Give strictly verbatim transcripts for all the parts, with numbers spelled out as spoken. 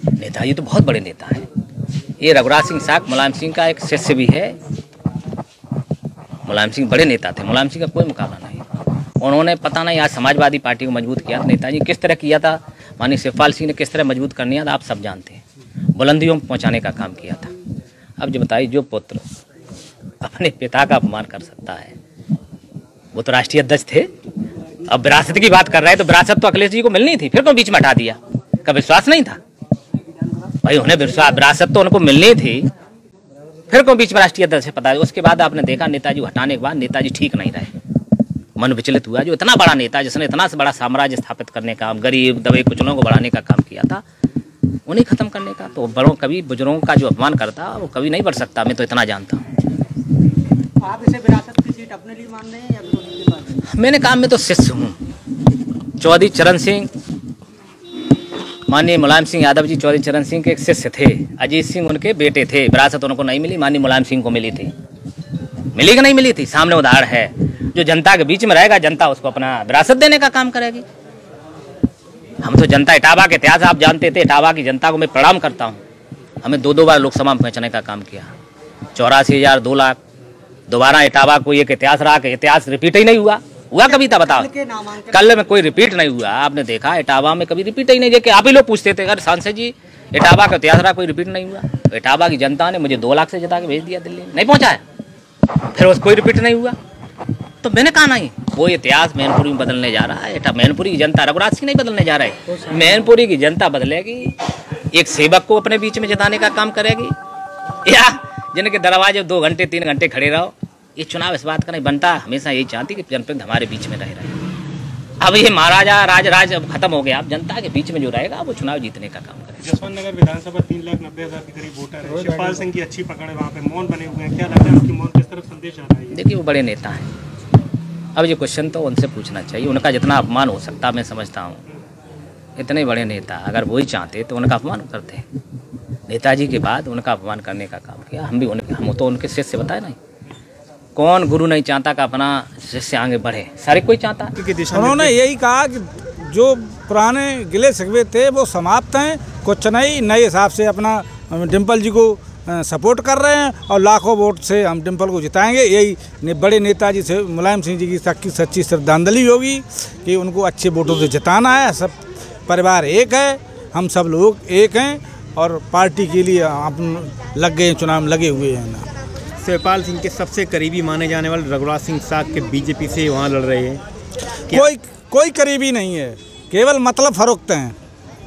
नेताजी तो बहुत बड़े नेता हैं। ये रघुराज सिंह साग मुलायम सिंह का एक शिष्य भी है। मुलायम सिंह बड़े नेता थे, मुलायम सिंह का कोई मुकाबला नहीं। उन्होंने पता नहीं आज समाजवादी पार्टी को मजबूत किया, नेताजी किस तरह किया था, माननीय शिवपाल सिंह ने किस तरह मजबूत करनी है आप सब जानते हैं, बुलंदियों में पहुंचाने का काम किया था। अब जो बताइए, जो पुत्र अपने पिता का अपमान कर सकता है, वो तो राष्ट्रीय अध्यक्ष थे। अब विरासत की बात कर रहे हैं तो विरासत तो अखिलेश जी को मिलनी थी, फिर क्यों बीच में हटा दिया? का विश्वास नहीं था भाई? उन्हें विश्वास, विरासत तो उनको मिलनी थी, फिर क्यों बीच में राष्ट्रीय अध्यक्ष? पता है उसके बाद आपने देखा नेताजी हटाने के बाद नेताजी ठीक नहीं रहे, मन विचलित हुआ। जो इतना बड़ा नेता, जिसने इतना से बड़ा साम्राज्य स्थापित करने का, गरीब दबे कुचलों को बढ़ाने का काम किया था, उन्हें खत्म करने का। तो बड़ों कभी बुजुर्गों का जो अपमान करता वो कभी नहीं बढ़ सकता, मैं तो इतना जानता हूँ। आप इसे विरासत की सीट अपने लिए मान रहे हैं या उनके पास? मैंने काम में तो शिष्य हूँ। चौधरी चरण सिंह, माननीय मुलायम सिंह यादव जी चौधरी चरण सिंह के एक शिष्य थे। अजीत सिंह उनके बेटे थे। विरासत उनको नहीं मिली, माननीय मुलायम सिंह को मिली थी। मिली कि नहीं मिली थी? सामने उदाहरण है। जो जनता के बीच में रहेगा, जनता उसको अपना विरासत देने का काम करेगी। हम तो जनता, इटावा के इतिहास आप जानते थे, इटावा की जनता को मैं प्रणाम करता हूँ। हमें दो दो बार लोकसभा में पहुँचने का काम किया, चौरासी हजार दो लाख दोबारा इटावा को एक इतिहास रहा कि इतिहास रिपीट ही नहीं हुआ। हुआ कभी था बताओ? कल में कोई रिपीट नहीं हुआ। आपने देखा इटावा में कभी रिपीट ही नहीं, देखिए आप ही लोग पूछते थे अगर सांसद जी इटावा का इतिहास रहा, कोई रिपीट नहीं हुआ। तो इटावा की जनता ने मुझे दो लाख से जिता के भेज दिया दिल्ली, नहीं पहुंचाया, फिर उस कोई रिपीट नहीं हुआ। तो मैंने कहा नहीं, वो इतिहास मैनपुरी में बदलने जा रहा है। मैनपुरी की जनता, रघुराज सिंह नहीं बदलने जा रहा है, मैनपुरी की जनता बदलेगी। एक सेवक को अपने बीच में जिताने का काम करेगी, या जिनके दरवाजे दो घंटे तीन घंटे खड़े रहो। ये चुनाव इस बात का नहीं बनता। हमेशा यही चाहती कि जनप्रतिनिधि हमारे बीच में रह रहे। अब ये महाराजा राज राज अब खत्म हो गया। अब जनता के बीच में जो रहेगा वो चुनाव जीतने का काम करेगा। जसवंत नगर विधानसभा तीन लाख नब्बे हजार के करीब वोटर है। शिवपाल सिंह की अच्छी पकड़ है, वहाँ पे मौन बने हुए हैं। क्या लगता है उनकी मौन किस तरफ संदेश आ रहा है? देखिए वो बड़े नेता हैं। अब ये क्वेश्चन तो उनसे पूछना चाहिए। उनका जितना अपमान हो सकता मैं समझता हूँ, इतने बड़े नेता अगर वही चाहते तो उनका अपमान करते। नेताजी के बाद उनका अपमान करने का काम किया। हम भी उनके, हम तो उनके शिष्य बताए नहीं। कौन गुरु नहीं चाहता कि अपना शिष्य आगे बढ़े? सारे कोई चाहता। उन्होंने यही कहा कि जो पुराने गिले शिकवे थे वो समाप्त हैं, कुछ नहीं, नए हिसाब से अपना डिम्पल जी को सपोर्ट कर रहे हैं और लाखों वोट से हम डिम्पल को जिताएंगे। यही बड़े नेताजी से मुलायम सिंह जी की सच्ची सच्ची श्रद्धांजलि होगी कि उनको अच्छे वोटों से जिताना है। सब परिवार एक है, हम सब लोग एक हैं और पार्टी के लिए हम लग गए, चुनाव में लगे हुए हैं ना। शिवपाल सिंह के सबसे करीबी माने जाने वाले रघुराज सिंह साग के बीजेपी से वहाँ लड़ रहे हैं। कोई कोई करीबी नहीं है, केवल मतलब फरोख्त हैं।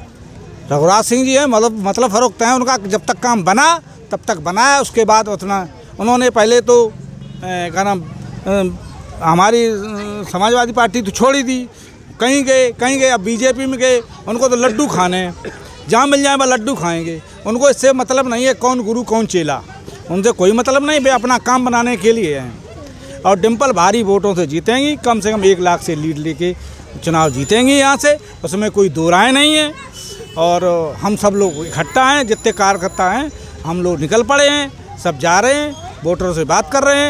रघुराज सिंह जी हैं, मतलब मतलब फरोख्त हैं। उनका जब तक काम बना तब तक बनाया, उसके बाद उतना उन्होंने पहले तो क्या नाम हमारी समाजवादी पार्टी तो छोड़ी थी, कहीं गए कहीं गए, अब बीजेपी में गए। उनको तो लड्डू खाने हैं, जहाँ मिल जाए वह लड्डू खाएंगे। उनको इससे मतलब नहीं है कौन गुरु कौन चेला, उनसे कोई मतलब नहीं। वे अपना काम बनाने के लिए हैं और डिम्पल भारी वोटों से जीतेंगी, कम से कम एक लाख से लीड लेके चुनाव जीतेंगी यहाँ से, उसमें कोई दो राय नहीं है। और हम सब लोग इकट्ठा हैं, जितने कार्यकर्ता हैं हम लोग निकल पड़े हैं, सब जा रहे हैं, वोटरों से बात कर रहे हैं,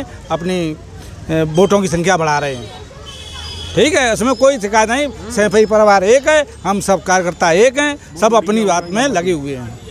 अपनी वोटों की संख्या बढ़ा रहे हैं। ठीक है, इसमें कोई शिकायत नहीं। सैफई परिवार एक है, हम सब कार्यकर्ता एक हैं, सब अपनी बात में लगे हुए हैं।